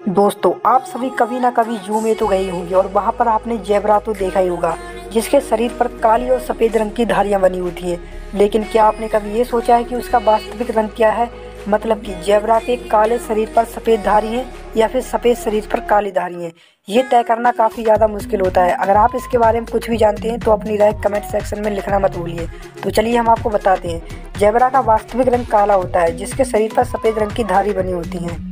दोस्तों, आप सभी कभी ना कभी जू में तो गए होंगे और वहाँ पर आपने जेब्रा तो देखा ही होगा, जिसके शरीर पर काली और सफ़ेद रंग की धारियाँ बनी होती हैं। लेकिन क्या आपने कभी ये सोचा है कि उसका वास्तविक रंग क्या है? मतलब कि जेब्रा के काले शरीर पर सफ़ेद धारी हैं या फिर सफ़ेद शरीर पर काली धारी हैं? ये तय करना काफ़ी ज़्यादा मुश्किल होता है। अगर आप इसके बारे में कुछ भी जानते हैं तो अपनी राय कमेंट सेक्शन में लिखना मत भूलिए। तो चलिए हम आपको बताते हैं। जेब्रा का वास्तविक रंग काला होता है, जिसके शरीर पर सफ़ेद रंग की धारी बनी होती हैं।